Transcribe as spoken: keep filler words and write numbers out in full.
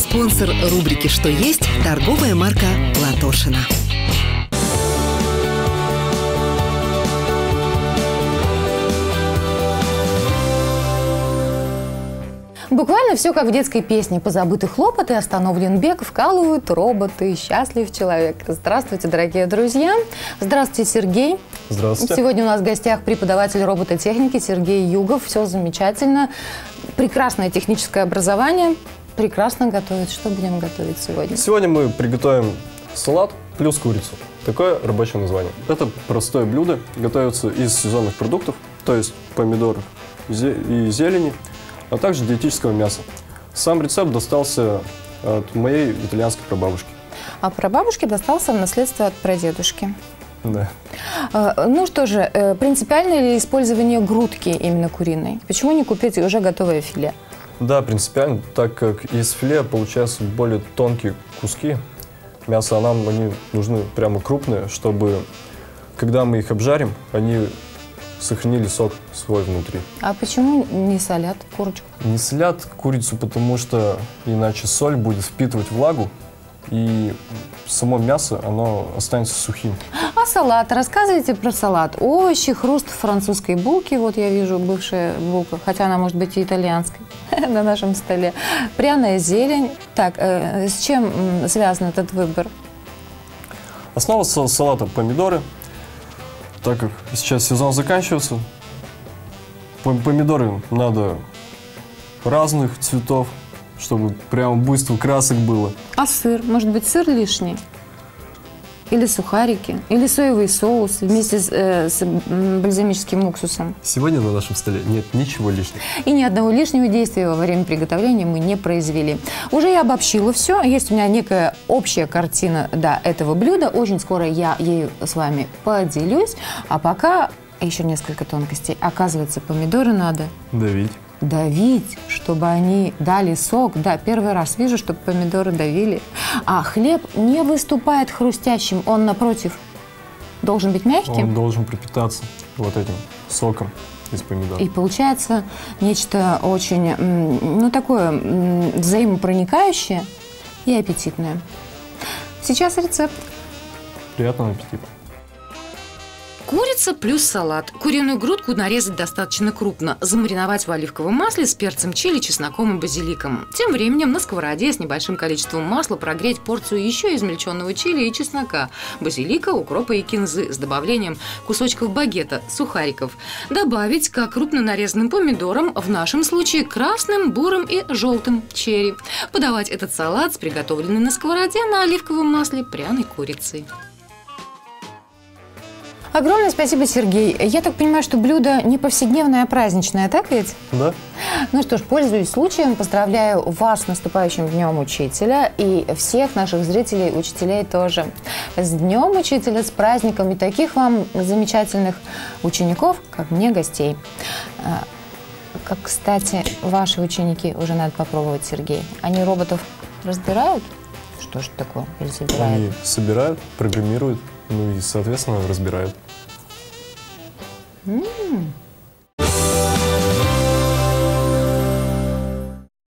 Спонсор рубрики «Что есть» – торговая марка Платошина. Буквально все как в детской песне. Позабыты хлопоты, остановлен бег, вкалывают роботы, счастлив человек. Здравствуйте, дорогие друзья. Здравствуйте, Сергей. Здравствуйте. Сегодня у нас в гостях преподаватель робототехники Сергей Югов. Все замечательно. Прекрасное техническое образование. Прекрасно готовит. Что будем готовить сегодня? Сегодня мы приготовим салат плюс курицу. Такое рабочее название. Это простое блюдо. Готовится из сезонных продуктов, то есть помидоров и зелени, а также диетического мяса. Сам рецепт достался от моей итальянской прабабушки. А прабабушке достался в наследство от прадедушки. Да. Ну что же, принципиально ли использование грудки именно куриной? Почему не купить уже готовое филе? Да, принципиально, так как из филе получаются более тонкие куски мяса, а нам они нужны прямо крупные, чтобы, когда мы их обжарим, они сохранили сок свой внутри. А почему не солят курочку? Не солят курицу, потому что иначе соль будет впитывать влагу, и само мясо, оно останется сухим. А салат? Рассказывайте про салат. Овощи, хруст французской булки. Вот я вижу бывшая булка, хотя она может быть и итальянской на нашем столе. Пряная зелень. Так, э, с чем связан этот выбор? Основа салата – помидоры. Так как сейчас сезон заканчивается, помидоры надо разных цветов, чтобы прям буйство красок было. А сыр? Может быть, сыр лишний? Или сухарики? Или соевый соус вместе с, э, с бальзамическим уксусом? Сегодня на нашем столе нет ничего лишнего. И ни одного лишнего действия во время приготовления мы не произвели. Уже я обобщила все. Есть у меня некая общая картина, да, этого блюда. Очень скоро я ею с вами поделюсь. А пока еще несколько тонкостей. Оказывается, помидоры надо давить. Давить, чтобы они дали сок. Да, первый раз вижу, чтобы помидоры давили. А хлеб не выступает хрустящим, он, напротив, должен быть мягким. Он должен пропитаться вот этим соком из помидора. И получается нечто очень, ну, такое взаимопроникающее и аппетитное. Сейчас рецепт. Приятного аппетита. Курица плюс салат. Куриную грудку нарезать достаточно крупно. Замариновать в оливковом масле с перцем чили, чесноком и базиликом. Тем временем на сковороде с небольшим количеством масла прогреть порцию еще измельченного чили и чеснока, базилика, укропа и кинзы с добавлением кусочков багета, сухариков. Добавить к крупно нарезанным помидорам, в нашем случае красным, бурым и желтым черри. Подавать этот салат с приготовленной на сковороде на оливковом масле пряной курицей. Огромное спасибо, Сергей. Я так понимаю, что блюдо не повседневное, а праздничное, так ведь? Да. Ну что ж, пользуясь случаем, поздравляю вас с наступающим Днем Учителя и всех наших зрителей, учителей тоже. С Днем Учителя, с праздником и таких вам замечательных учеников, как мне, гостей. Как, кстати, ваши ученики уже надо попробовать, Сергей. Они роботов разбирают? Что же такое? Или собирают? Они собирают, программируют, ну и, соответственно, разбирают. М-м-м.